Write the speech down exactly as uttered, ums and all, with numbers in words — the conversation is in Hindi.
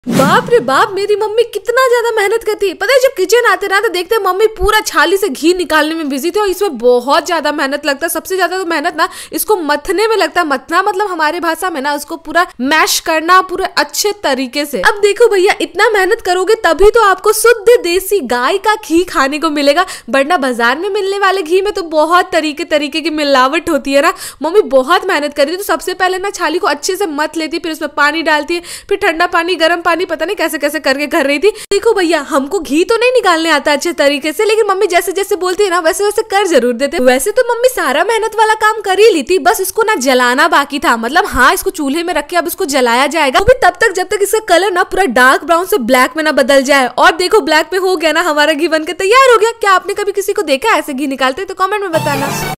बाप रे बाप, मेरी मम्मी कितना ज्यादा मेहनत करती है। पता है जब किचन आते ना तो देखते हैं मम्मी पूरा छाली से घी निकालने में बिजी थी और इसमें बहुत ज्यादा मेहनत लगता है। सबसे ज्यादा तो मेहनत ना इसको मथने में लगता है। मथना मतलब हमारे भाषा में ना उसको पूरा मैश करना पूरे अच्छे तरीके से। अब देखो भैया, इतना मेहनत करोगे तभी तो आपको शुद्ध देसी गाय का घी खाने को मिलेगा, वरना बाजार में मिलने वाले घी में तो बहुत तरीके तरीके की मिलावट होती है ना। मम्मी बहुत मेहनत करी थी, तो सबसे पहले ना छाली को अच्छे से मथ लेती, फिर उसमें पानी डालती है, फिर ठंडा पानी गर्म पानी पता नहीं कैसे कैसे करके कर रही थी। देखो भैया, हमको घी तो नहीं निकालने आता अच्छे तरीके से, लेकिन मम्मी जैसे जैसे बोलती है ना वैसे वैसे कर जरूर देते। वैसे तो मम्मी सारा मेहनत वाला काम कर ही ली थी, बस इसको ना जलाना बाकी था। मतलब हाँ, इसको चूल्हे में रख के अब इसको जलाया जाएगा, वो भी तब तक जब तक इसका कलर ना पूरा डार्क ब्राउन से ब्लैक में ना बदल जाए। और देखो ब्लैक में हो गया ना, हमारा घी बनकर तैयार हो गया। क्या आपने कभी किसी को देखा ऐसे घी निकालते? तो कमेंट में बताना।